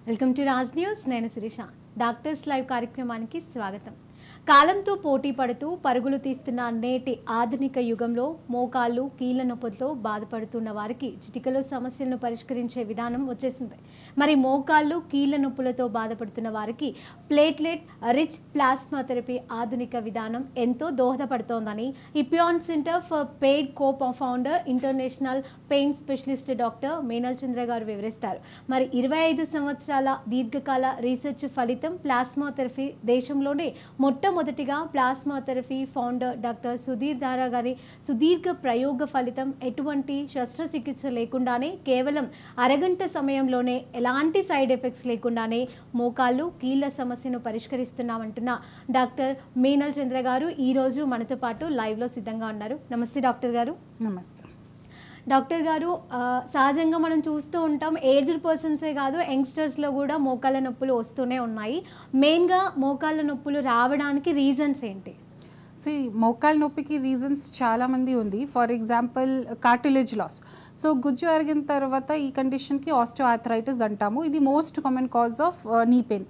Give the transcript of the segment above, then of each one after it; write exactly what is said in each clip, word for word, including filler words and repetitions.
Welcome to Raj news. నేను Sirisha. Doctors live కార్యక్రమానికి స్వాగతం. కాలంతో పోటీ పడుతూ పరుగులు తీస్తున్న నేటి ఆధునిక యుగంలో మోకాళ్ళు కీళ్ళ నొప్పులతో బాధపడుతున్న వారికి చిటికలో సమస్యలను పరిష్కరించే విధానం వచ్చేసింది. మరి మోకాళ్ళు కీళ్ళ నొప్పులతో బాధపడుతున్న వారికి ప్లేట్లెట్ రిచ్ ప్లాస్మా థెరపీ ఆధునిక విధానం ఎంతో దోహదపడుతోందని ఇపియాన్ centre for pain co founder international pain specialist doctor Meenal Chandra garu వివరిస్తారు. మరి ఇరవై ఐదు సంవత్సరాల దీర్ఘకాల రీసెర్చ్ ఫలితం ప్లాస్మా థెరపీ దేశంలోనే మొట్టమొదటిగా plasma therapy founder doctor Sudheer Dara గారి సుదీర్ఘ ప్రయోగ ఫలితం ఎటువంటి శస్త్రచికిత్స లేకుండానే కేవలం అరగంట సమయంలోనే ఎలాంటి సైడ్ ఎఫెక్ట్స్ లేకుండానే మోకాళ్ళు కీళ్ళ సమస్యను పరిష్కరిస్తున్నామంటున్న డాక్టర్ మీనల్ చంద్ర గారు ఈరోజు మనతో పాటు లైవ్లో సిద్ధంగా ఉన్నారు. నమస్తే డాక్టర్ గారు. నమస్తే డాక్టర్ గారు. సహజంగా మనం చూస్తూ ఉంటాం, ఏజ్డ్ పర్సన్సే కాదు యంగ్స్టర్స్లో కూడా మోకాళ్ళ నొప్పులు వస్తూనే ఉన్నాయి. మెయిన్గా మోకాళ్ళ నొప్పులు రావడానికి రీజన్స్ ఏంటి? సి మోకాళ్ళ నొప్పికి రీజన్స్ చాలామంది ఉంది. For example cartilage loss. So గుజ్జు అరిగిన తర్వాత ఈ కండిషన్కి ఆస్టియోఆర్థరైటిస్ అంటాము. ఇది most common cause of knee pain.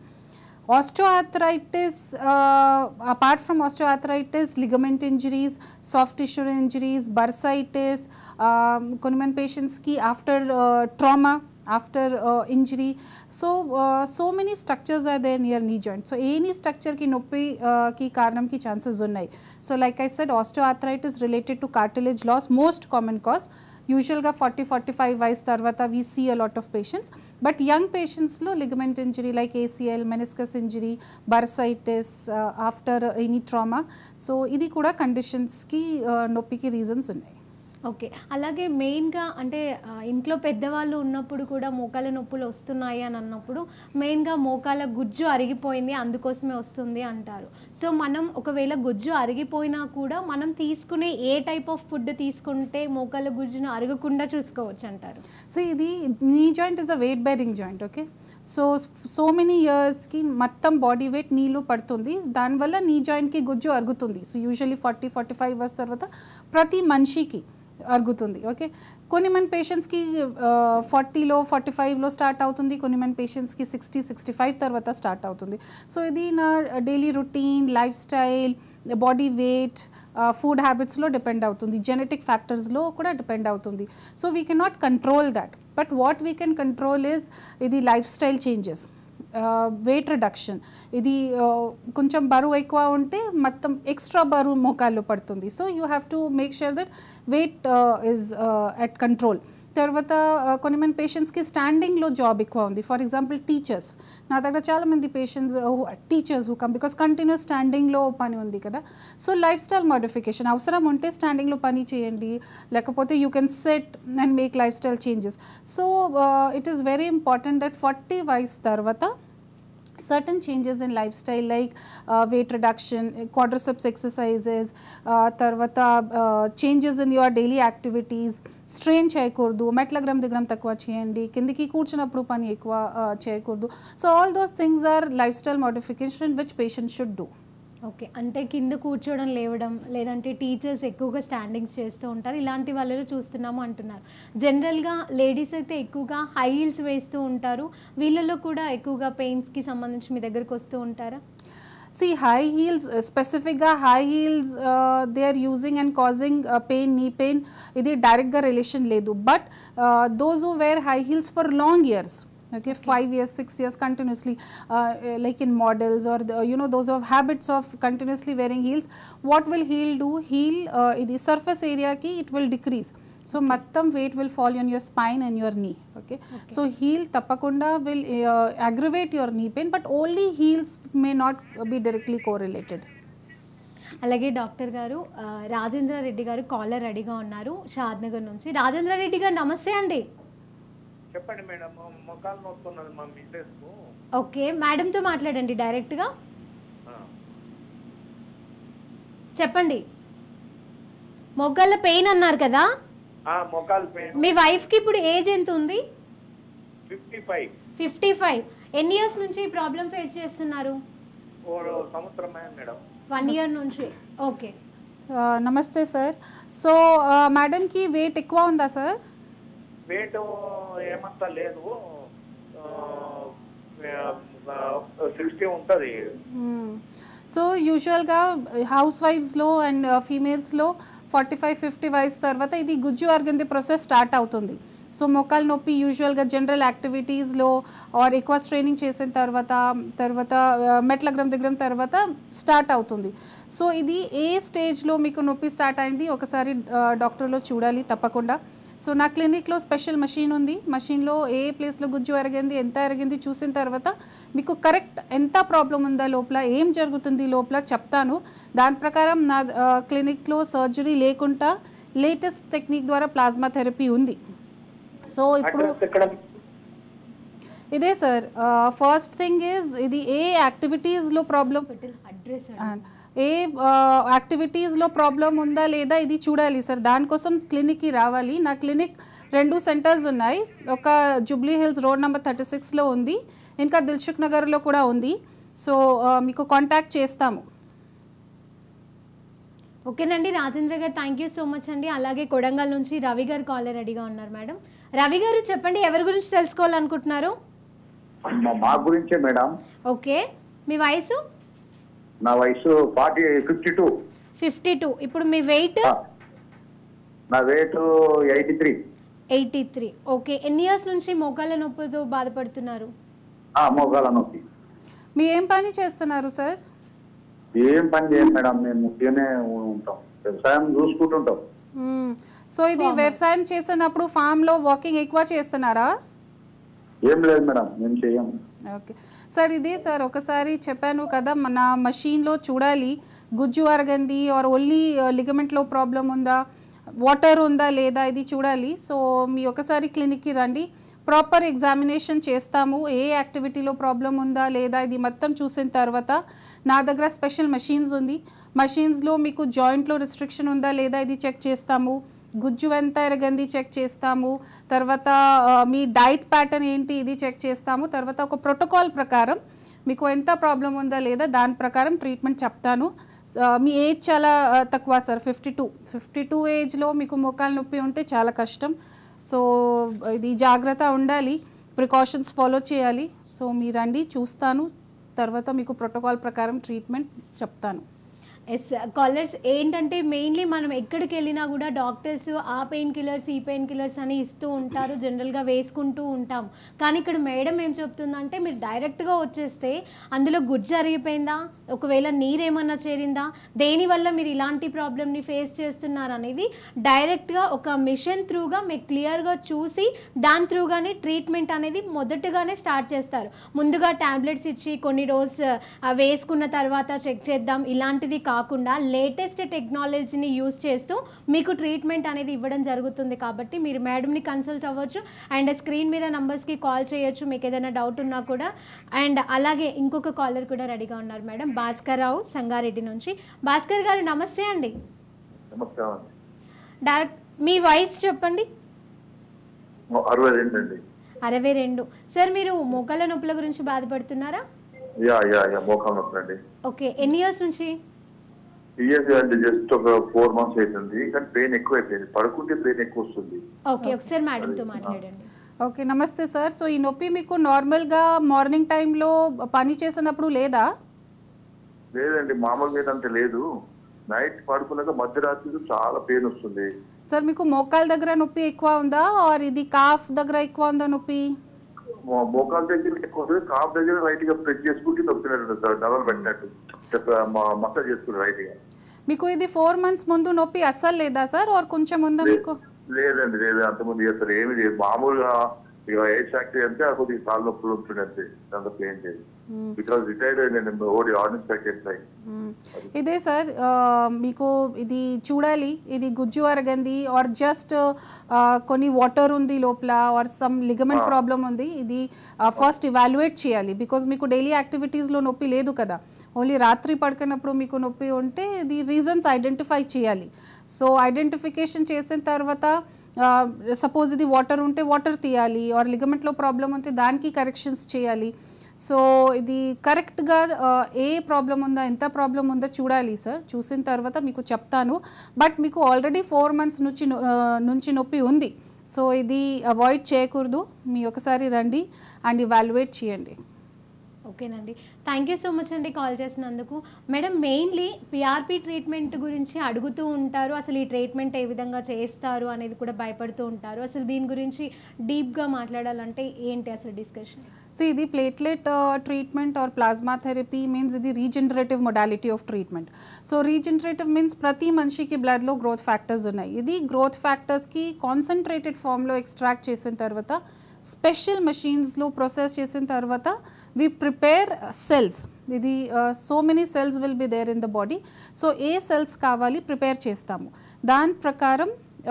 Osteoarthritis, uh, apart from osteoarthritis, ligament injuries, soft tissue injuries, bursitis, um, కొన్ని patients ki after uh, trauma, after uh, injury, so uh, so many structures are there near knee joint. So any structure ki noppi uh, ki karanam ki chances unnai. So like I said, osteoarthritis related to cartilage loss, most common cause. యూజువల్గా forty forty five వయసు తర్వాత we see a lot of patients. But young పేషెంట్స్లో ligament injury like ACL, meniscus injury, bursitis after any trauma, so ఇది కూడా కండిషన్స్కి నొప్పికి reasons ఉన్నాయి. Okay. అలాగే మెయిన్గా అంటే ఇంట్లో పెద్దవాళ్ళు ఉన్నప్పుడు కూడా మోకాళ్ళ నొప్పులు వస్తున్నాయి అని అన్నప్పుడు మెయిన్గా మోకాళ్ళ గుజ్జు అరిగిపోయింది అందుకోసమే వస్తుంది అంటారు. సో మనం ఒకవేళ గుజ్జు అరిగిపోయినా కూడా మనం తీసుకునే ఏ టైప్ ఆఫ్ ఫుడ్ తీసుకుంటే మోకాళ్ళ గుజ్జును అరగకుండా చూసుకోవచ్చు అంటారు? సో ఇది knee joint is a weight bearing joint. Okay, so so many ఇయర్స్కి మొత్తం బాడీ వెయిట్ నీళ్ళు పడుతుంది, దానివల్ల నీ జాయింట్కి గుజ్జు అరుగుతుంది. So usually forty forty five years తర్వాత ప్రతి మనిషికి అరుగుతుంది. ఓకే, కొన్ని మన పేషెంట్స్కి ఫార్టీలో ఫార్టీ ఫైవ్లో స్టార్ట్ అవుతుంది, కొన్ని మన పేషెంట్స్కి సిక్స్టీ సిక్స్టీ ఫైవ్ తర్వాత స్టార్ట్ అవుతుంది. సో ఇది నా daily routine, lifestyle, body weight, food హ్యాబిట్స్లో డిపెండ్ అవుతుంది, జెనెటిక్ ఫ్యాక్టర్స్లో కూడా డిపెండ్ అవుతుంది. So we can not control that, but what we can control is ఇది lifestyle changes, weight reduction. ఇది కొంచెం బరువు ఎక్కువ ఉంటే మొత్తం ఎక్స్ట్రా బరువు మోకాల్లో పడుతుంది. So you have to make sure that weight is at control. తర్వాత కొన్ని మంది పేషెంట్స్కి స్టాండింగ్లో జాబ్ ఎక్కువ ఉంది. ఫర్ ఎగ్జాంపుల్ టీచర్స్, నా దగ్గర చాలామంది patients teachers who come because continuous స్టాండింగ్లో పని ఉంది కదా. సో లైఫ్ స్టైల్ మోడిఫికేషన్ అవసరం ఉంటే స్టాండింగ్లో పని చేయండి, లేకపోతే you can set and make lifestyle changes. So it is very important that forty వయసు తర్వాత certain changes in lifestyle like uh, weight reduction, quadriceps exercises, uh, tarvata uh, changes in your daily activities, strain cheyakurdu, metlagram digram takva cheyandi, kindiki కూర్చున్నప్పుడు పని ఎక్కువ చేయకూడదు. So all those things are lifestyle modification which patients should do. Okay, అంటే కింద కూర్చోవడం, లేవడం, లేదంటే teachers ఎక్కువగా స్టాండింగ్స్ చేస్తూ ఉంటారు, ఇలాంటి వాళ్ళలో చూస్తున్నాము అంటున్నారు. జనరల్గా లేడీస్ అయితే ఎక్కువగా హై హీల్స్ వేస్తూ ఉంటారు, వీళ్ళలో కూడా ఎక్కువగా పెయిన్స్కి సంబంధించి మీ దగ్గరకు వస్తూ ఉంటారా? See, high heels, uh, specifically high heels, uh, they are using and causing uh, pain, knee pain. Idi direct ga relation ledu. But uh, those who wear high heels for long years, okay, five years, six years continuously, uh, like in models or the, you know those who have habits of continuously wearing heels, what will heel do? Heel, uh, the surface area ki it will decrease. So mattam weight will fall on your spine and your knee. Okay, okay. So heel tapakunda will uh, aggravate your knee pain, but only heels may not be directly correlated. అలాగే doctor garu, Rajendra Reddy గారు caller రెడీగా ఉన్నారు షాద్నగర్ నుంచి. రాజేంద్ర రెడ్డి గారు నమస్తే అండి. చెప్పండి madam, మొకాలు నొస్తున్నది మా మిస్సెస్. ఓకే, మేడంతో మాట్లాడండి డైరెక్ట్గా. చెప్పండి, మొగ్గాల పెయిన్ అన్నారు కదా, మొకాలు పెయిన్. మీ వైఫ్కి ఇప్పుడు ఏజ్ ఎంత ఉంది? Fifty five. Fifty five. ఎన్ని ఇయర్స్ నుంచి ఈ ప్రాబ్లం ఫేస్ చేస్తున్నారు? సంవత్సరం మేడం. వన్ ఇయర్ నుంచి. ఓకే, నమస్తే సార్. సో మేడంకి వెయిట్ ఎక్కువ ఉందా సార్? వెయిట్ ఏమంతా లేదు, సిక్స్టీ ఉంటుంది. సో యూజువల్గా హౌస్ వైఫ్స్లో అండ్ ఫీమేల్స్లో ఫార్టీ ఫైవ్ ఫిఫ్టీ వయసు తర్వాత ఇది గుజ్జు అరిగింది ప్రాసెస్ స్టార్ట్ అవుతుంది. సో మోకాలు నొప్పి యూజువల్గా జనరల్ యాక్టివిటీస్లో ఆర్ ఎక్కువ ట్రైనింగ్ చేసిన తర్వాత తర్వాత మెట్లగ్రం దిగడం తర్వాత స్టార్ట్ అవుతుంది. సో ఇది ఏ స్టేజ్లో మీకు నొప్పి స్టార్ట్ అయింది ఒకసారి డాక్టర్లో చూడాలి తప్పకుండా. సో నా క్లినిక్లో స్పెషల్ మషీన్ ఉంది. మషీన్లో ఏ ప్లేస్లో గుజ్జు అరిగింది, ఎంత అరిగింది చూసిన తర్వాత మీకు కరెక్ట్ ఎంత ప్రాబ్లం ఉందా లోపల, ఏం జరుగుతుంది లోపల చెప్తాను. దాని ప్రకారం నా క్లినిక్లో సర్జరీ లేకుండా లేటెస్ట్ టెక్నిక్ ద్వారా ప్లాస్మా థెరపీ ఉంది. సో ఇప్పుడు ఇదే సార్ ఫస్ట్ థింగ్ ఈజ్ ఇది ఏ యాక్టివిటీస్లో ప్రాబ్లం అడ్రస్ ఏ యాక్టివిటీస్లో ప్రాబ్లం ఉందా లేదా ఇది చూడాలి సార్. దానికోసం క్లినిక్కి రావాలి. నా క్లినిక్ రెండు సెంటర్స్ ఉన్నాయి. ఒక Jubilee Hills road number thirty సిక్స్లో ఉంది, ఇంకా దిల్సుఖ్ నగర్లో కూడా ఉంది. సో మీకు కాంటాక్ట్ చేస్తాము. ఓకేనండి రాజేంద్ర గారు, థ్యాంక్ యూ సో మచ్ అండి. అలాగే కొడంగల్ నుంచి రవి గారు కాలర్ రెడీగా ఉన్నారు. మేడం రవి గారు చెప్పండి, ఎవరి గురించి తెలుసుకోవాలనుకుంటున్నారు? మా గురించే మేడం. ఓకే, మీ వయసు? నా వయసు forty fifty two. Fifty two. ఇప్పుడు మీ వెయిట్? నా weight eighty three. Eighty three. Okay, ఎన్ని ఇయర్స్ నుంచి మోకాళ్ళ నొప్పితో బాధపడుతున్నారు? మోకాళ్ళ నొప్పి. మీ ఏం పని చేస్తున్నారు సార్? ఏం పని చేయం మేడం, మేము ముఖ్యనే ఉంటాం, వ్యవసాయం చూసుకుంటుంటాం. సో ఇది వ్యవసాయం చేసినప్పుడు ఫామ్లో వాకింగ్ ఎక్కువ చేస్తున్నారా? ఏం లేదు మేడం, మేము చేయం. ఓకే సార్, ఇది సార్ ఒకసారి చెప్పాను కదా మన మషీన్లో చూడాలి గుజ్జు అరగంది ఆర్ ఓన్లీ లిగమెంట్లో ప్రాబ్లం ఉందా, వాటర్ ఉందా లేదా ఇది చూడాలి. సో మీ ఒకసారి క్లినిక్కి రండి, ప్రాపర్ ఎగ్జామినేషన్ చేస్తాము. ఏ యాక్టివిటీలో ప్రాబ్లం ఉందా లేదా ఇది మొత్తం చూసిన తర్వాత నా దగ్గర స్పెషల్ మషీన్స్ ఉంది. మషీన్స్లో మీకు జాయింట్లో రిస్ట్రిక్షన్ ఉందా లేదా ఇది చెక్ చేస్తాము, గుజ్జు ఎంత ఎరగంది చెక్ చేస్తాము, తర్వాత మీ డైట్ ప్యాటర్న్ ఏంటి ఇది చెక్ చేస్తాము. తర్వాత ఒక ప్రోటోకాల్ ప్రకారం మీకు ఎంత ప్రాబ్లం ఉందా లేదా దాని ప్రకారం ట్రీట్మెంట్ చెప్తాను. మీ ఏజ్ చాలా తక్కువ sir, fifty two fifty two ఏజ్లో మీకు మోకాలు నొప్పి ఉంటే చాలా కష్టం. సో ఇది జాగ్రత్త ఉండాలి, ప్రికాషన్స్ ఫాలో చేయాలి. సో మీరు రండి, చూస్తాను, తర్వాత మీకు ప్రోటోకాల్ ప్రకారం ట్రీట్మెంట్ చెప్తాను. ఎస్ కాలర్స్, ఏంటంటే మెయిన్లీ మనం ఎక్కడికి వెళ్ళినా కూడా డాక్టర్స్ ఆ పెయిన్ కిల్లర్స్ ఈ పెయిన్ కిల్లర్స్ అని ఇస్తూ ఉంటారు, జనరల్గా వేసుకుంటూ ఉంటాం. కానీ ఇక్కడ మేడం ఏం చెప్తుందంటే మీరు డైరెక్ట్గా వచ్చేస్తే అందులో గుజ్జు అరిగిపోయిందా, ఒకవేళ నీరేమన్నా చేరిందా, దేనివల్ల మీరు ఇలాంటి ప్రాబ్లమ్ని ఫేస్ చేస్తున్నారు అనేది డైరెక్ట్గా ఒక మిషన్ త్రూగా మీకు క్లియర్గా చూసి దాని త్రూగానే ట్రీట్మెంట్ అనేది మొదటగానే స్టార్ట్ చేస్తారు. ముందుగా ట్యాబ్లెట్స్ ఇచ్చి కొన్ని డోస్ వేసుకున్న తర్వాత చెక్ చేద్దాం ఇలాంటిది కాకుండా లేటెస్ట్ టెక్నాలజీని యూజ్ చేస్తూ మీకు ట్రీట్మెంట్ అనేది ఇవ్వడం జరుగుతుంది. కాబట్టి మీరు మేడంని కన్సల్ట్ అవ్వచ్చు అండ్ స్క్రీన్ మీద నంబర్స్కి కాల్ చేయొచ్చు మీకు ఏదైనా డౌట్ ఉన్నా కూడా. అండ్ అలాగే ఇంకొక కాలర్ కూడా రెడీగా ఉన్నారు మేడం, భాస్కర్ రావు సంగారెడ్డి నుంచి. భాస్కర్ గారు నమస్తే అండి. డైరెక్ట్ మీ వయసు చెప్పండి. అరవై రెండు అండి. అరవై రెండు. సార్ మీరు మోకాళ్ళ నొప్పుల గురించి బాధపడుతున్నారా? యా యా యా మోకాళ్ళ నొప్పి అండి. ఓకే, ఎన్ని ఇయర్స్ నుంచి? ఇయర్స్ అంటే జస్ట్ ఒక ఫోర్ మంత్స్ అవుతుంది, కానీ పెయిన్ ఎక్కువ అయిపోయింది, పడుకుంటే పెయిన్ ఎక్కువ వస్తుంది. ఓకే, ఒకసారి మేడంతో మాట్లాడండి. ఓకే నమస్తే సార్. సో ఈ నొప్పి మీకు నార్మల్గా మార్నింగ్ టైంలో పని చేసినప్పుడు లేదా? లేదండి, మామూలుగా అంటే లేదు, నైట్ పడుకున్నాక మధ్యరాత్రి చాలా పెయిన్ వస్తుంది. సార్ మీకు మోకాల దగ్గర నొప్పి ఎక్కువ ఉందా ఆర్ ఇది కాఫ్ దగ్గర ఎక్కువ ఉందా నొప్పి? మోకాల దగ్గర ఎక్కువ, కాఫ్ దగ్గర రైట్ గా ప్రెస్ చేసుకుంటే నొప్పినట్టు సార్, డబల్ పెట్టినట్టు మసాజ్ చేసుకుంటారు రైట్ గా. మీకు ఇది ఫోర్ మంత్స్ ముందు నొప్పి అస్సలు లేదా సార్ ఆర్ కొంచెం ఉందా మీకు? లేదండి లేదు, అంతకుముందు చేస్తారు ఏమి లేదు, మామూలుగా ఇక ఏజ్ ఫ్యాక్టరీ అంటే కొద్దిగా కాళ్ళు నొప్పులు ఉంటుండే, దాంతో ఏం లేదు. బికాస్ రిటైర్డ్ నేను ఓడి ఆర్డినెన్స్ ఫ్యాక్టరీ. ఇదే సార్ మీకు ఇది చూడాలి, ఇది గుజ్జు అరగంది ఆర్ జస్ట్ కొన్ని వాటర్ ఉంది లోపల ఆర్ సమ్ లిగమెంట్ ప్రాబ్లం ఉంది, ఇది ఫస్ట్ ఇవాల్యుయేట్ చేయాలి. బికాజ్ మీకు డైలీ యాక్టివిటీస్లో నొప్పి లేదు కదా, ఓన్లీ రాత్రి పడుకున్నప్పుడు మీకు నొప్పి ఉంటే ఇది రీజన్స్ ఐడెంటిఫై చేయాలి. సో ఐడెంటిఫికేషన్ చేసిన తర్వాత సపోజ్ ఇది వాటర్ ఉంటే వాటర్ తీయాలి ఆర్ లిగమెంట్లో ప్రాబ్లం ఉంటే దానికి కరెక్షన్స్ చేయాలి. సో ఇది కరెక్ట్గా ఏ ప్రాబ్లం ఉందా ఎంత ప్రాబ్లం ఉందో చూడాలి సార్, చూసిన తర్వాత మీకు చెప్తాను. బట్ మీకు ఆల్రెడీ ఫోర్ మంత్స్ నుంచి నుంచి నొప్పి ఉంది, సో ఇది అవాయిడ్ చేయకూడదు. మీ ఒకసారి రండి అండ్ ఇవాల్యుయేట్ చేయండి. ఓకేనండి, థ్యాంక్ యూ సో మచ్ అండి కాల్ చేసినందుకు. మేడం, మెయిన్లీ పిఆర్పి ట్రీట్మెంట్ గురించి అడుగుతూ ఉంటారు, అసలు ఈ ట్రీట్మెంట్ ఏ విధంగా చేస్తారు అనేది కూడా భయపడుతూ ఉంటారు. అసలు దీని గురించి డీప్గా మాట్లాడాలంటే ఏంటి అసలు డిస్కషన్? సో ఇది platelet treatment or plasma therapy means ఇది regenerative modality of treatment. So regenerative means ప్రతి మనిషికి బ్లడ్లో గ్రోత్ ఫ్యాక్టర్స్ ఉన్నాయి. ఇది గ్రోత్ ఫ్యాక్టర్స్కి కాన్సన్ట్రేటెడ్ ఫామ్లో ఎక్స్ట్రాక్ట్ చేసిన తర్వాత స్పెషల్ మెషిన్స్లో ప్రాసెస్ చేసిన తర్వాత వి ప్రిపేర్ సెల్స్. ఇది so many cells will be there in the body. So ఏ సెల్స్ కావాలి ప్రిపేర్ చేస్తాము. దాని ప్రకారం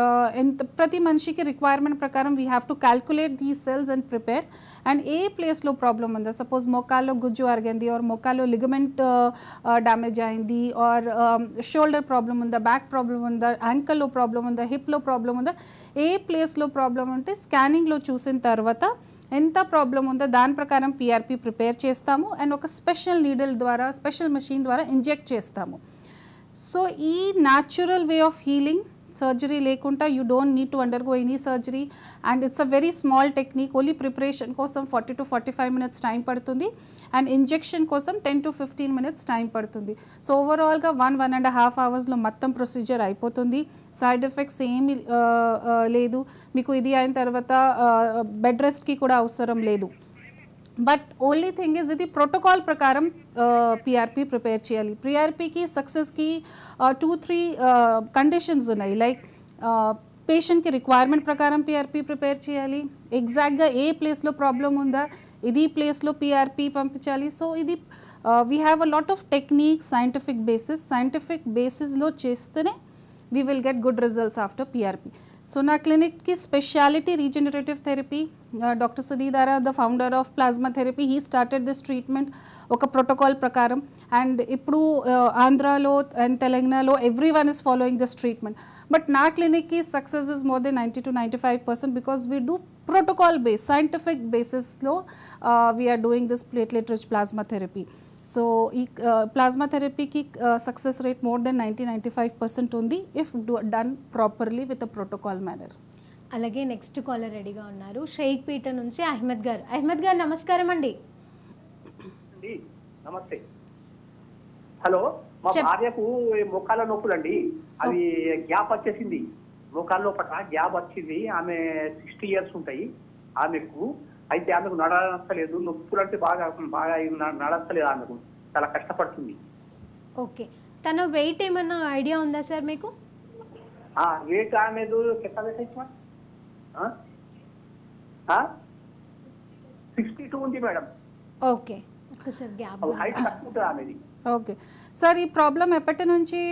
ఎంత ప్రతి మనిషికి రిక్వైర్మెంట్ ప్రకారం వీ హ్యావ్ టు క్యాల్కులేట్ దీ సెల్స్ అండ్ ప్రిపేర్. అండ్ ఏ ప్లేస్లో ప్రాబ్లం ఉందా, సపోజ్ మోకాల్లో గుజ్జు అరిగింది ఆర్ మోకాల్లో లిగమెంట్ డ్యామేజ్ అయింది ఆర్ షోల్డర్ ప్రాబ్లం ఉందా, బ్యాక్ ప్రాబ్లం ఉందా, యాంకల్లో ప్రాబ్లం ఉందా, హిప్లో ప్రాబ్లం ఉందా, ఏ ప్లేస్లో ప్రాబ్లం ఉంటే స్కానింగ్లో చూసిన తర్వాత ఎంత ప్రాబ్లం ఉందో దాని ప్రకారం పిఆర్పి ప్రిపేర్ చేస్తాము అండ్ ఒక స్పెషల్ నీడిల్ ద్వారా స్పెషల్ మెషిన్ ద్వారా ఇంజెక్ట్ చేస్తాము. సో ఈ natural way of healing, surgery లేకుండా you don't need to undergo any surgery and it's a very small technique. Only preparation కోసం forty to forty five minutes time పడుతుంది and injection కోసం ten to fifteen minutes time పడుతుంది. So ఓవరాల్గా one one and half అవర్స్లో మొత్తం procedure అయిపోతుంది. Side effects ఏమీ లేదు. మీకు ఇది అయిన తర్వాత బెడ్ రెస్ట్కి కూడా అవసరం లేదు. బట్ ఓన్లీ థింగ్ ఇస్ ఇది ప్రోటోకాల్ ప్రకారం పిఆర్పి ప్రిపేర్ చేయాలి. పిఆర్పికి సక్సెస్కి టూ త్రీ కండిషన్స్ ఉన్నాయి. లైక్ పేషెంట్కి రిక్వైర్మెంట్ ప్రకారం పిఆర్పి ప్రిపేర్ చేయాలి, ఎగ్జాక్ట్గా ఏ ప్లేస్లో ప్రాబ్లం ఉందా ఇది ప్లేస్లో పిఆర్పి పంపించాలి. సో ఇది we have a lot of technique, scientific basis. సైంటిఫిక్ బేసిస్లో చేస్తేనే we will get good results after PRP. So నా క్లినిక్కి speciality regenerative therapy. Doctor Sudhidara, the founder of plasma therapy, he started this treatment ఒక protocol ప్రకారం. And ఇప్పుడు ఆంధ్రాలో and తెలంగాణలో every one is following this treatment. But నా క్లినిక్కి success is more than ninety to ninety five percent because we do protocol base, scientific బేసిస్లో we are doing this platelet rich plasma therapy. So ఈ plasma థెరపీకి success rate more than ninety ninety five percent ఉంది if done properly with a protocol manner. అలాగే next caller రెడీగా ఉన్నారు, షేక్ పీట నుంచి అహ్మద్ గారు. అహ్మద్ గారు నమస్కారం అండి. నమస్తే. హలో, మా భార్యకు మోకాళ్ళ నొప్పులు అండి, అది గ్యాప్ వచ్చేసింది. మోకాళ్ళ లోపల గ్యాప్ వచ్చింది. ఆమె సిక్స్టీ ఇయర్స్ ఉంటాయి ఆమెకు. అయితే ఆమెకు నడస్తలేదు, నొప్పులు అంటే బాగా బాగా నడస్తలేదు, ఆమెకు చాలా కష్టపడుతుంది. ఓకే, తన వెయిట్ ఏమన్నా ఐడియా ఉందా సార్ మీకు? వెయిట్ ఆమెదు సిక్స్టీ టూ ఉంది మేడం. ఓకే, ఒకసారి గ్యాప్ హైట్ తక్కువ ఉంటుంది ఆమెది. ఓకే సార్, ఈ ప్రాబ్లం ఎప్పటి నుంచి?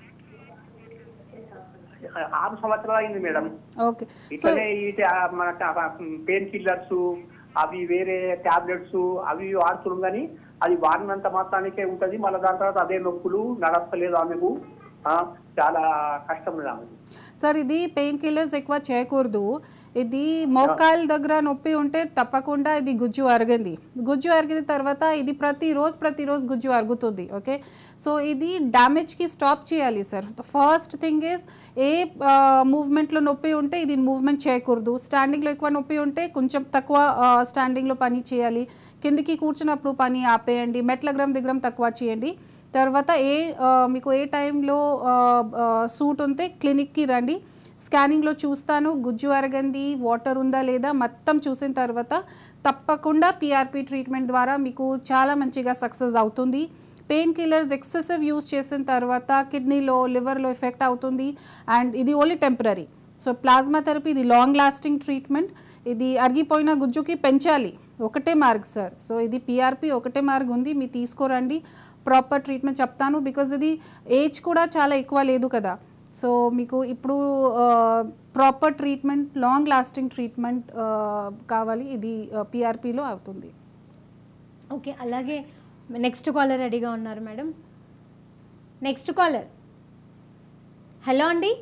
ఆరు సంవత్సరాలు అయింది మేడం. ఓకే, ఇట్లనే మన పెయిన్ కిల్లర్స్ అవి వేరే టాబ్లెట్స్ అవి వాడుతున్నాం కానీ అది వాడినంత మాత్రానికే ఉంటుంది. మళ్ళీ దాని తర్వాత అదే నొప్పులు, నడస్తలేదు ఆమెకు, చాలా కష్టం లేదు ఆమెకు. సార్ ఇది పెయిన్ కిల్లర్స్ ఎక్కువ చేయకూడదు. ఇది మోకాళ్ళ దగ్గర నొప్పి ఉంటే తప్పకుండా ఇది గుజ్జు అరిగింది. గుజ్జు అరిగిన తర్వాత ఇది ప్రతిరోజు ప్రతిరోజు గుజ్జు అరుగుతుంది. ఓకే, సో ఇది డ్యామేజ్కి స్టాప్ చేయాలి సార్. ఫస్ట్ థింగ్ ఈజ్ ఏ మూవ్మెంట్లో నొప్పి ఉంటే ఇది మూవ్మెంట్ చేయకూడదు. స్టాండింగ్లో ఎక్కువ నొప్పి ఉంటే కొంచెం తక్కువ స్టాండింగ్లో పని చేయాలి. కిందికి కూర్చున్నప్పుడు పని ఆపేయండి. మెట్లగ్రం దిగడం తక్కువ చేయండి. తర్వాత ఏ మీకు ఏ టైంలో సూట్ ఉంటే క్లినిక్కి రండి. స్కానింగ్లో చూస్తాను గుజ్జు అరగంది, వాటర్ ఉందా లేదా మొత్తం చూసిన తర్వాత తప్పకుండా పిఆర్పి ట్రీట్మెంట్ ద్వారా మీకు చాలా మంచిగా సక్సెస్ అవుతుంది. పెయిన్ కిల్లర్స్ ఎక్సెసివ్ యూజ్ చేసిన తర్వాత కిడ్నీలో, లివర్లో ఎఫెక్ట్ అవుతుంది అండ్ ఇది only temporary. So plasma therapy ఇది లాంగ్ లాస్టింగ్ ట్రీట్మెంట్. ఇది అరిగిపోయిన గుజ్జుకి పెంచాలి, ఒకటే మార్గ్ సార్. సో ఇది పిఆర్పి ఒకటే మార్గ్ ఉంది, మీరు తీసుకోరండి. ప్రాపర్ ట్రీట్మెంట్ చెప్తాను బికాజ్ ఇది ఏజ్ కూడా చాలా ఎక్కువ లేదు కదా. సో మీకు ఇప్పుడు proper treatment, long lasting treatment కావాలి, ఇది పిఆర్పిలో అవుతుంది. ఓకే, అలాగే నెక్స్ట్ కాలర్ రెడీగా ఉన్నారు మేడం. Next caller. హలో అండి.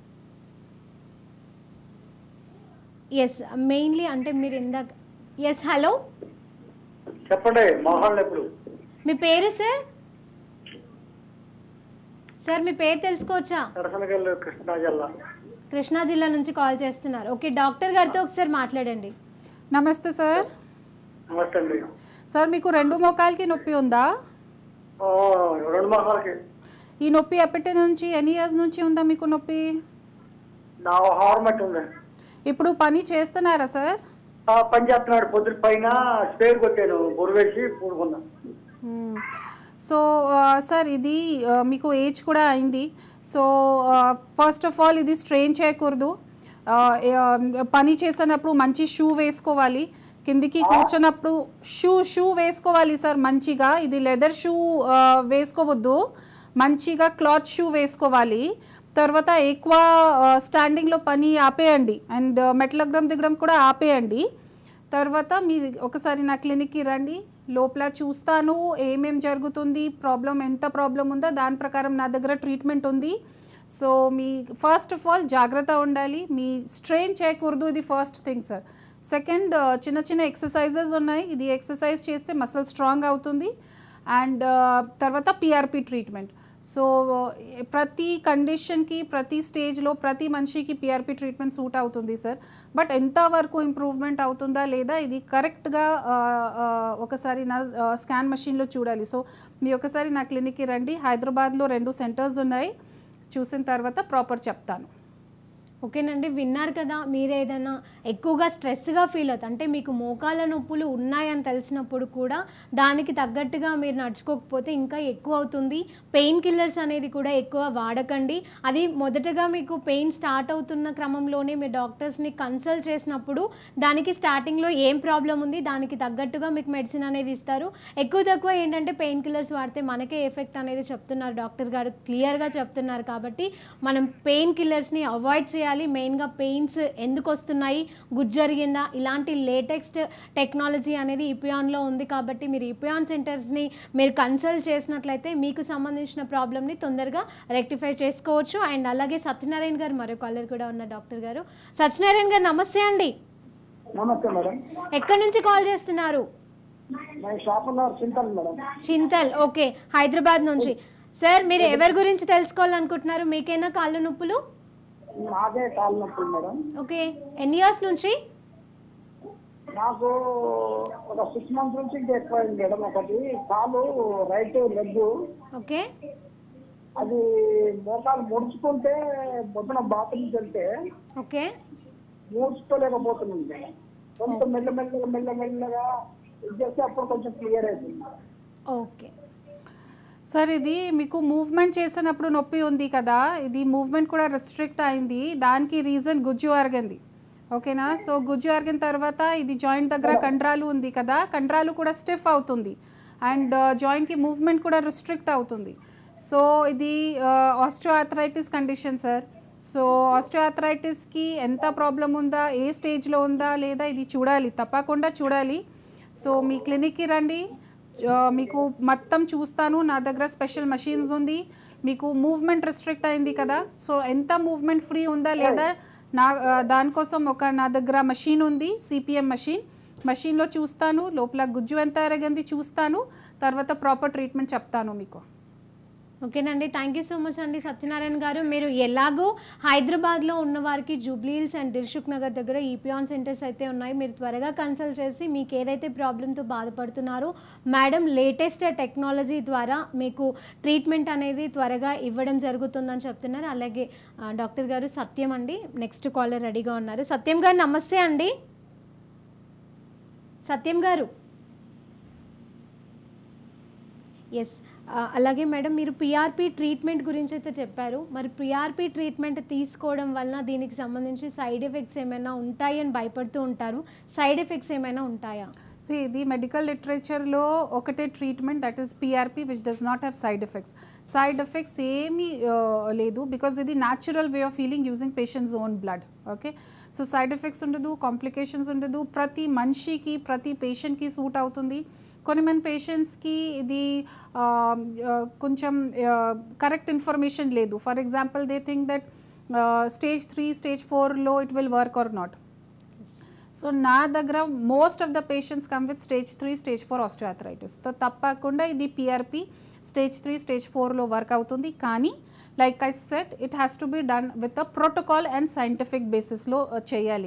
ఎస్, మెయిన్లీ అంటే మీరు ఇందాక. ఎస్, హలో చెప్పండి. మోహన్ ఎప్పుడు మీ పేరు సార్? సార్ మీ పేరు తెలుసుకోవచ్చా? కృష్ణా జిల్లా. కృష్ణా జిల్లా నుంచి కాల్ చేస్తున్నారు. ఓకే, డాక్టర్ గారితో ఒకసారి మాట్లాడండి. నమస్తే సార్. నమస్తే అండి. సార్ మీకు రెండు మోకాలకి నొప్పి ఉందా? ఓ, రెండు మాసాలకి. ఈ నొప్పి ఎప్పటి నుంచి, ఎన్ని ఇయర్స్ నుంచి ఉందా మీకు నొప్పి? నా హార్మట్ ఉంది. ఇప్పుడు పని చేస్తున్నారా సార్? ఆ, పని చేస్తున్నాడు. పొద్దున పైన స్పేర్ కొట్టాను, బొరువేసి పూడుకున్నా. సో సార్ ఇది ఆ, మీకు ఏజ్ కూడా అయింది. సో ఫస్ట్ ఆఫ్ ఆల్ ఇది స్ట్రెయిన్ చేయకూడదు. ఆ, ఆ, పని చేసినప్పుడు మంచి షూ వేసుకోవాలి. కిందికి కూర్చున్నప్పుడు షూ షూ వేసుకోవాలి సార్ మంచిగా. ఇది లెదర్ షూ ఆ, వేసుకోవద్దు, మంచిగా క్లాత్ షూ వేసుకోవాలి. తర్వాత ఎక్కువ స్టాండింగ్లో పని ఆపేయండి అండ్ మెట్లగ్గడం దిగడం కూడా ఆపేయండి. తర్వాత మీరు ఒకసారి నా క్లినిక్కి రండి, లోపల చూస్తాను ఏమేం జరుగుతుంది, ప్రాబ్లం ఎంత ప్రాబ్లం ఉందో దాని ప్రకారం నా దగ్గర ట్రీట్మెంట్ ఉంది. సో మీ ఫస్ట్ ఆఫ్ ఆల్ జాగ్రత్త ఉండాలి, మీ స్ట్రెయిన్ చేయకూడదు, ఇది ఫస్ట్ థింగ్ సార్. సెకండ్ చిన్న చిన్న ఎక్సర్సైజెస్ ఉన్నాయి, ఇది ఎక్సర్సైజ్ చేస్తే మసిల్ స్ట్రాంగ్ అవుతుంది. అండ్ తర్వాత పిఆర్పి ట్రీట్మెంట్. సో ప్రతి కండిషన్కి ప్రతి స్టేజ్లో ప్రతి మనిషికి పిఆర్పి ట్రీట్మెంట్ సూట్ అవుతుంది సార్. బట్ ఎంతవరకు ఇంప్రూవ్మెంట్ అవుతుందా లేదా ఇది కరెక్ట్గా ఒకసారి నా స్కాన్ మెషిన్లో చూడాలి. సో మీ ఒకసారి నా క్లినిక్కి రండి, హైదరాబాద్లో రెండు సెంటర్స్ ఉన్నాయి, చూసిన తర్వాత ప్రాపర్ చెప్తాను. ఓకేనండి, విన్నారు కదా. మీరు ఏదైనా ఎక్కువగా స్ట్రెస్గా ఫీల్ అవుతుంది అంటే మీకు మోకాళ్ళ నొప్పులు ఉన్నాయని తెలిసినప్పుడు కూడా దానికి తగ్గట్టుగా మీరు నడుచుకోకపోతే ఇంకా ఎక్కువ అవుతుంది. పెయిన్ కిల్లర్స్ అనేది కూడా ఎక్కువ వాడకండి. అది మొదటగా మీకు పెయిన్ స్టార్ట్ అవుతున్న క్రమంలోనే మీ డాక్టర్స్ని కన్సల్ట్ చేసినప్పుడు దానికి స్టార్టింగ్లో ఏం ప్రాబ్లం ఉంది దానికి తగ్గట్టుగా మీకు మెడిసిన్ అనేది ఇస్తారు. ఎక్కువ తక్కువ ఏంటంటే పెయిన్ కిల్లర్స్ వాడితే మనకే ఎఫెక్ట్ అనేది చెప్తున్నారు డాక్టర్ గారు, క్లియర్గా చెప్తున్నారు. కాబట్టి మనం పెయిన్ కిల్లర్స్ని అవాయిడ్ చేయాలి. మెయిన్గా పెయిన్స్ ఎందుకు వస్తున్నాయి, గుజ్జరిగిందా, ఇలాంటి లేటెస్ట్ టెక్నాలజీ అనేది ఇపియాన్లో ఉంది. కాబట్టి మీరు ఇపియాన్ సెంటర్స్ని మీరు కన్సల్ట్ చేసినట్లయితే మీకు సంబంధించిన ప్రాబ్లమ్ని తొందరగా రెక్టిఫై చేసుకోవచ్చు. అండ్ అలాగే సత్యనారాయణ గారు మరో కాలర్ కూడా ఉన్న డాక్టర్ గారు. సత్యనారాయణ గారు నమస్తే అండి. నమస్తే మేడం. ఎక్కడి నుంచి కాల్ చేస్తున్నారు? చింతల్ మేడం. చింతల్, ఓకే, హైదరాబాద్ నుంచి. సార్ మీరు ఎవరి గురించి తెలుసుకోవాలనుకుంటున్నారు? మీకేనా కాళ్ళు నొప్పులు? నాకే కాళ్ళు నొప్పులు మేడం. ఓకే, ఎన్ని ఇయర్స్ నుంచి? నాకు ఒక సిక్స్ మంత్స్ నుంచి ఇంకా ఎక్కువ అయింది మేడం. ఒకటి కాలు రైట్ లెగ్, ఓకే, అది మోకాలు ముడుచుకుంటే పొద్దున బాత్రూమ్కి వెళ్తే ఓకే, మూడ్చుకోలేకపోతున్నాను మేడం. కొంచెం మెల్లమెల్లగా మెల్లమెల్లగా ఇది చేస్తే అప్పుడు కొంచెం క్లియర్ అవుతుంది. ఓకే సార్ ఇది మీకు మూవ్మెంట్ చేసినప్పుడు నొప్పి ఉంది కదా, ఇది మూవ్మెంట్ కూడా రెస్ట్రిక్ట్ అయింది, దానికి రీజన్ గుజ్జు అరిగింది. ఓకేనా? సో గుజ్జు అరిగిన తర్వాత ఇది జాయింట్ దగ్గర కండరాలు ఉంది కదా, కండరాలు కూడా స్టిఫ్ అవుతుంది అండ్ జాయింట్కి మూవ్మెంట్ కూడా రెస్ట్రిక్ట్ అవుతుంది. సో ఇది ఆస్టియోఆర్థరైటిస్ కండిషన్ సార్. సో ఆస్టియోఆర్థరైటిస్కి ఎంత ప్రాబ్లం ఉందా, ఏ స్టేజ్లో ఉందా లేదా ఇది చూడాలి, తప్పకుండా చూడాలి. సో మీ క్లినిక్కి రండి, మీకు మొత్తం చూస్తాను. నా దగ్గర స్పెషల్ మషీన్స్ ఉంది. మీకు మూవ్మెంట్ రెస్ట్రిక్ట్ అయింది కదా, సో ఎంత మూవ్మెంట్ ఫ్రీ ఉందా లేదా నా దానికోసం ఒక నా దగ్గర మషీన్ ఉంది, సిపిఎం మషీన్. మషీన్లో చూస్తాను, లోపల గుజ్జు ఎంత అరగింది చూస్తాను, తర్వాత ప్రాపర్ ట్రీట్మెంట్ చెప్తాను మీకు. ఓకేనండి, థ్యాంక్ యూ సో మచ్ అండి సత్యనారాయణ గారు. మీరు ఎలాగో హైదరాబాద్లో ఉన్న వారికి జూబ్లీ హిల్స్ అండ్ దిల్సుఖ్ నగర్ దగ్గర ఈపియాన్ సెంటర్స్ అయితే ఉన్నాయి. మీరు త్వరగా కన్సల్ట్ చేసి మీకు ఏదైతే ప్రాబ్లంతో బాధపడుతున్నారో మేడం లేటెస్ట్ టెక్నాలజీ ద్వారా మీకు ట్రీట్మెంట్ అనేది త్వరగా ఇవ్వడం జరుగుతుందని చెప్తున్నారు. అలాగే డాక్టర్ గారు సత్యం అండి నెక్స్ట్ కాలర్ రెడీగా ఉన్నారు. సత్యం గారు నమస్తే అండి. సత్యం గారు, ఎస్, అలాగే మేడం మీరు పిఆర్పి ట్రీట్మెంట్ గురించి అయితే చెప్పారు. మరి పిఆర్పి ట్రీట్మెంట్ తీసుకోవడం వలన దీనికి సంబంధించి సైడ్ ఎఫెక్ట్స్ ఏమైనా ఉంటాయి అని భయపడుతూ ఉంటారు, సైడ్ ఎఫెక్ట్స్ ఏమైనా ఉంటాయా? సో ఇది మెడికల్ లిటరేచర్లో ఒకటే treatment, that is PRP which does not have side effects. Side effects ఏమీ లేదు, బికాజ్ ఇది natural way of healing using patient's own blood. Okay, so side effects ఉండదు, కాంప్లికేషన్స్ ఉండదు, ప్రతి మనిషికి ప్రతి పేషెంట్కి సూట్ అవుతుంది. కొన్ని మంది పేషెంట్స్కి ఇది కొంచెం కరెక్ట్ ఇన్ఫర్మేషన్ లేదు. For example they think that stage three stage ఫోర్లో it will work or not. So నా దగ్గర most of the patients come with stage three stage four osteoarthritis. So తప్పకుండా ఇది పిఆర్పి స్టేజ్ త్రీ స్టేజ్ ఫోర్లో work అవుతుంది. కానీ like I said it has to be done with a protocol and scientific బేసిస్లో చేయాలి.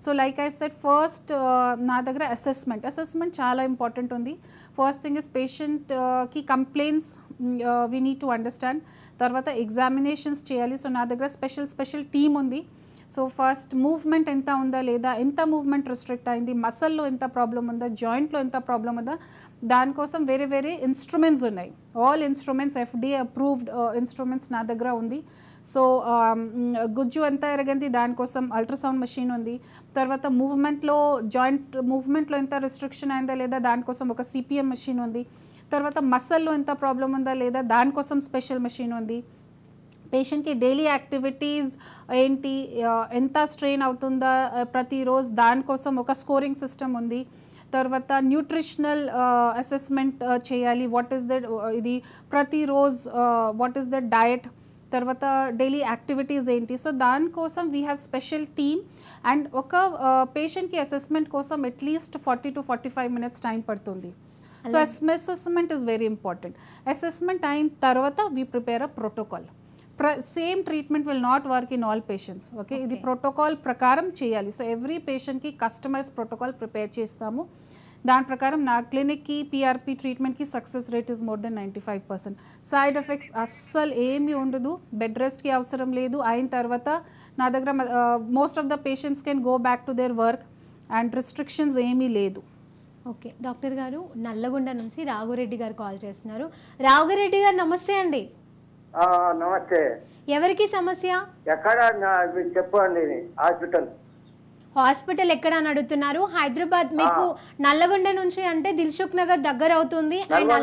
So like I said first నా దగ్గర assessment assessment చాలా ఇంపార్టెంట్ ఉంది. ఫస్ట్ థింగ్ ఇస్ పేషెంట్కి complaints we need to understand. తర్వాత ఎగ్జామినేషన్స్ చేయాలి. సో నా దగ్గర స్పెషల్ స్పెషల్ టీమ్ ఉంది. సో ఫస్ట్ మూవ్మెంట్ ఎంత ఉందా లేదా, ఎంత మూవ్మెంట్ రిస్ట్రిక్ట్ అయింది, మసల్లో ఎంత ప్రాబ్లం ఉందా, జాయింట్లో ఎంత ప్రాబ్లం ఉందా, దానికోసం వేరే వేరే ఇన్స్ట్రుమెంట్స్ ఉన్నాయి. All instruments FDA approved instruments నా దగ్గర ఉంది. సో గుజ్జు ఎంత ఎరగంది దానికోసం అల్ట్రాసౌండ్ మెషిన్ ఉంది. తర్వాత మూవ్మెంట్లో జాయింట్ మూవ్మెంట్లో ఎంత రిస్ట్రిక్షన్ అయిందా లేదా దానికోసం ఒక సిపిఎం మెషిన్ ఉంది. తర్వాత మసల్లో ఎంత ప్రాబ్లం ఉందా లేదా దానికోసం స్పెషల్ మెషిన్ ఉంది. పేషెంట్కి డైలీ యాక్టివిటీస్ ఏంటి, ఎంత స్ట్రెయిన్ అవుతుందా ప్రతిరోజు దానికోసం ఒక స్కోరింగ్ సిస్టమ్ ఉంది. తర్వాత న్యూట్రిషనల్ అసెస్మెంట్ చేయాలి. వాట్ ఈస్ దట్ ఇది ప్రతిరోజు వాట్ ఈస్ దట్ డయట్, తర్వాత డైలీ యాక్టివిటీస్ ఏంటి. సో దానికోసం we have special team. And ఒక పేషెంట్కి అసెస్మెంట్ కోసం at least forty to forty five minutes time పడుతుంది. So assessment is very important. Assessment అయిన తర్వాత we prepare a protocol. Same treatment will not work in all patients. Okay, ఇది protocol ప్రకారం చేయాలి. So every పేషెంట్కి కస్టమైజ్ ప్రోటోకాల్ ప్రిపేర్ చేస్తాము. దాని ప్రకారం నా క్లినిక్కి పీఆర్పీ ట్రీట్మెంట్కి success rate is more than ninety five percent. Side effects అస్సలు ఏమీ ఉండదు. బెడ్ రెస్ట్కి అవసరం లేదు. అయిన తర్వాత నా దగ్గర most of the patients can go back to their work and restrictions ఏమీ లేదు. ఓకే డాక్టర్ గారు, నల్లగొండ నుంచి రాఘురెడ్డి గారు కాల్ చేస్తున్నారు. రాఘురెడ్డి గారు నమస్తే అండి. నమస్తే. ఎవరికి సమస్య? ఎక్కడ చెప్పండి. హాస్పిటల్ హాస్పిటల్ ఎక్కడ అని అడుగుతున్నారు. హైదరాబాద్. మీకు నల్లగొండ నుంచి అంటే దిల్సుఖ్ నగర్ దగ్గర అవుతుంది.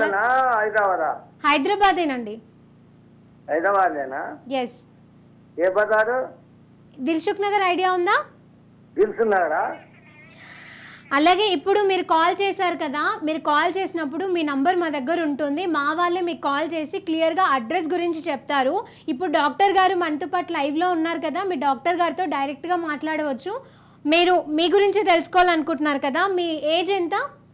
హైదరాబాదేనండి. హైదరాబాదేనా? ఎస్. ఏ బజారు? దిల్సుఖ్ నగర్ ఐడియా ఉందా? దిల్సుఖ్ నగరా? అలాగే ఇప్పుడు మీరు కాల్ చేశారు కదా, మీరు కాల్ చేసినప్పుడు మీ నంబర్ మా దగ్గర ఉంటుంది. మా వాళ్ళే మీకు కాల్ చేసి క్లియర్గా అడ్రస్ గురించి చెప్తారు. ఇప్పుడు డాక్టర్ గారు మనతో పాటు లైవ్లో ఉన్నారు కదా, మీ డాక్టర్ గారితో డైరెక్ట్గా మాట్లాడవచ్చు. మీరు మీ గురించి తెలుసుకోవాలనుకుంటున్నారు కదా, మీ ఏజ్ ఎంత?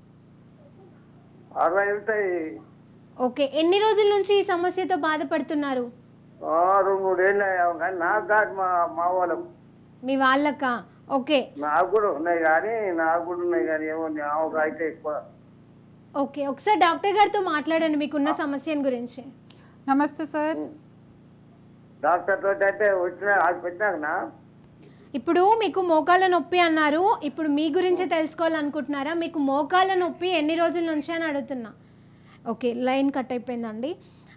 అరవై ఉంటాయి. ఓకే, ఎన్ని రోజుల నుంచి ఈ సమస్యతో బాధపడుతున్నారు? మా వాళ్ళకు. మీ వాళ్ళకా? ఓకే, నాకు కూడా ఉన్నాయి కానీ నాకు కూడా ఉన్నాయి కానీ ఏమో అయితే ఎక్కువ. ఓకే, ఒకసారి డాక్టర్ గారితో మాట్లాడండి మీకున్న సమస్య గురించి. నమస్తే సార్. డాక్టర్ తోటి అంటే వచ్చిన పెట్టినాకనా? ఇప్పుడు మీకు మోకాళ్ళ నొప్పి అన్నారు. ఇప్పుడు మీ గురించి తెలుసుకోవాలనుకుంటున్నారా? మీకు మోకాళ్ళ నొప్పి ఎన్ని రోజుల నుంచి అని అడుగుతున్నా. ఓకే, లైన్ కట్ అయిపోయిందండి.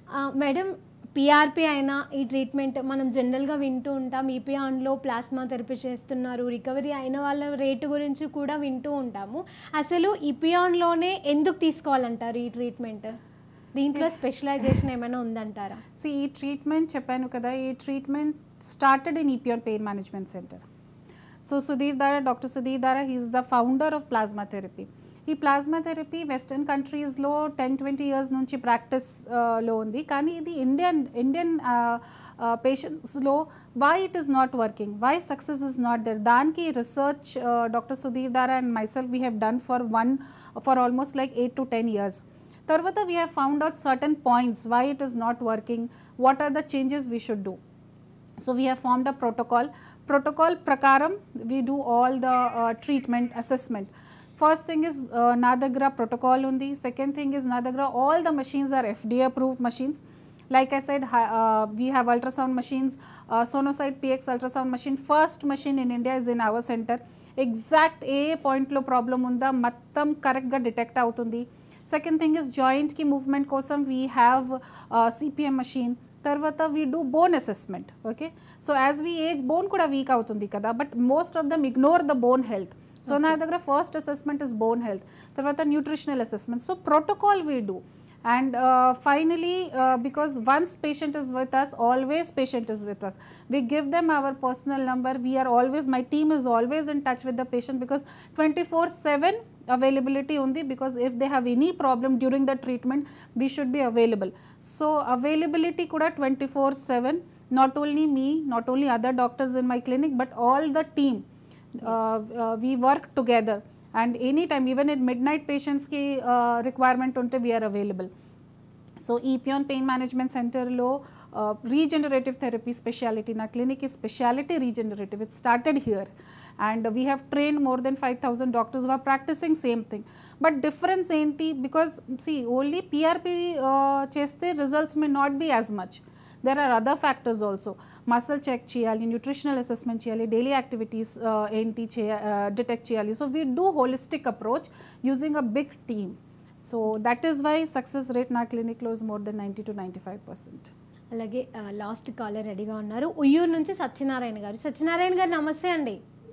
మేడం, పీఆర్పీ అయినా ఈ ట్రీట్మెంట్ మనం జనరల్గా వింటూ ఉంటాం. ఈపియాన్లో ప్లాస్మా థెరపీ చేస్తున్నారు, రికవరీ అయిన వాళ్ళ రేటు గురించి కూడా వింటూ ఉంటాము. అసలు ఈపియాన్లోనే ఎందుకు తీసుకోవాలంటారు ఈ ట్రీట్మెంట్? దీంట్లో స్పెషలైజేషన్ ఏమైనా ఉందంటారా? సో ఈ ట్రీట్మెంట్ చెప్పాను కదా, ఈ treatment started in Epione pain management centre. So Sudhir Dhara, doctor Sudheer Dhara, he is the founder of plasma therapy. ఈ ప్లాస్మా థెరపీ వెస్టర్న్ కంట్రీస్లో టెన్ ట్వంటీ ఇయర్స్ నుంచి ప్రాక్టీస్లో ఉంది. కానీ ఇది ఇండియన్ ఇండియన్ పేషెంట్స్లో why it is not working, why success is not there, దానికి research doctor Sudheer Dhara and myself we have done for one for almost like eight to ten years. తర్వాత we have found out certain points why it is not working, what are the changes we should do. So we have formed a protocol. Protocol prakaram we do all the uh, treatment assessment. First thing is uh, Nadagra protocol undi. Second thing is Nadagra all the machines are F D A approved machines. Like I said, uh, we have ultrasound machines, uh, Sonosite P X ultrasound machine. First machine in India is in our center. Exact a point lo problem unda mattam correct ga detect avutundi. Second thing is joint ki movement kosam we have uh, C P M machine. తర్వాత we do bone assessment. Okay, so as we age bone కూడా weak అవుతుంది కదా, but most of them ignore the bone health. So నా దగ్గర first assessment is bone health, తర్వాత nutritional assessment. So protocol we do. And uh, finally, uh, because once patient is with us, always patient is with us. We give them our personal number. We are always, my team is always in touch with the patient because twenty-four seven availability undi, because if they have any problem during the treatment, we should be available. So availability kuda twenty-four seven, not only me, not only other doctors in my clinic, but all the team. Yes. Uh, uh, we work together. And anytime, even at midnight patients ki uh, requirement unte we are available. So Epione pain management సెంటర్లో regenerative therapy speciality, నా clinic ఈ speciality regenerative. It started here and we have trained more than five thousand doctors who are practising same thing. But difference ఏంటి, because see only PRP చేస్తే results may not be as much. There are other factors also. Muscle check చేయాలి, nutritional assessment చేయాలి, daily activities ఏంటి చేయ detect చేయాలి. So we do holistic approach using a big team. So that is why success rate నా క్లినిక్లో is more than ninety to ninety five percent. అలాగే last caller రెడీగా ఉన్నారు, ఉయ్యూరు నుంచి సత్యనారాయణ గారు. సత్యనారాయణ గారు నమస్తే అండి.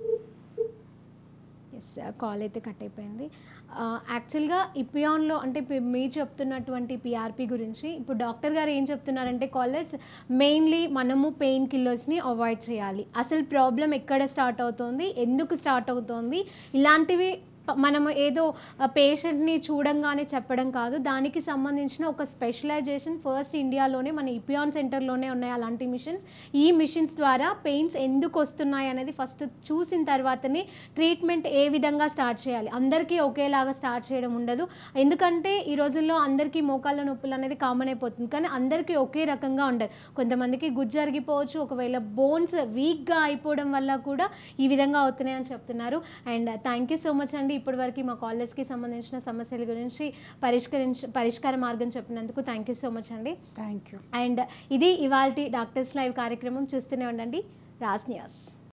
ఎస్, కాల్ అయితే కట్ అయిపోయింది. యాక్చువల్గా ఇపియాన్లో అంటే మీరు చెప్తున్నటువంటి పిఆర్పి గురించి ఇప్పుడు డాక్టర్ గారు ఏం చెప్తున్నారంటే కాలర్స్ మెయిన్లీ మనము పెయిన్ కిల్లర్స్ని అవాయిడ్ చేయాలి. అసలు ప్రాబ్లం ఎక్కడ స్టార్ట్ అవుతుంది, ఎందుకు స్టార్ట్ అవుతుంది, ఇలాంటివి మనము ఏదో పేషెంట్ని చూడంగానే చెప్పడం కాదు, దానికి సంబంధించిన ఒక స్పెషలైజేషన్ ఫస్ట్ ఇండియాలోనే మన ఇపియాన్ సెంటర్లోనే ఉన్నాయి అలాంటి మిషన్స్. ఈ మిషన్స్ ద్వారా పెయిన్స్ ఎందుకు వస్తున్నాయి అనేది ఫస్ట్ చూసిన తర్వాతనే ట్రీట్మెంట్ ఏ విధంగా స్టార్ట్ చేయాలి. అందరికీ ఒకేలాగా స్టార్ట్ చేయడం ఉండదు, ఎందుకంటే ఈ రోజుల్లో అందరికీ మోకాళ్ళ నొప్పులు అనేది కామన్ అయిపోతుంది, కానీ అందరికీ ఒకే రకంగా ఉండదు. కొంతమందికి గుజ్జు అరిగిపోవచ్చు, ఒకవేళ బోన్స్ వీక్గా అయిపోవడం వల్ల కూడా ఈ విధంగా అవుతున్నాయి అని చెప్తున్నారు. And thank you so much అండి, ఇప్పటివరకు మా కాలర్స్కి సంబంధించిన సమస్యల గురించి పరిష్కరించ పరిష్కార మార్గం చెప్పినందుకు థ్యాంక్ యూ సో మచ్ అండి. Thank you. అండ్ ఇది ఇవాల్టి డాక్టర్స్ లైవ్ కార్యక్రమం. చూస్తూనే ఉండండి రాజ్ న్యూస్.